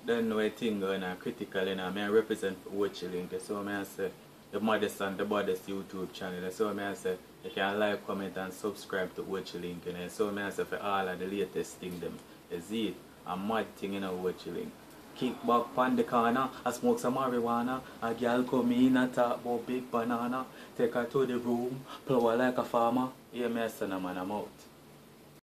don't know a thing going on critical, you know. I represent Watch Link, so I say the modest and the baddest YouTube channel. So I say you can like, comment and subscribe to Watch Link, you know. So I say for all of the latest thing them, you see it, a mad thing, you know, Watch Link. Kick back on the corner, I smoke some marijuana, a girl come in and talk about big banana, take her to the room, plow her like a farmer. Yeah, me a son, man, I'm out.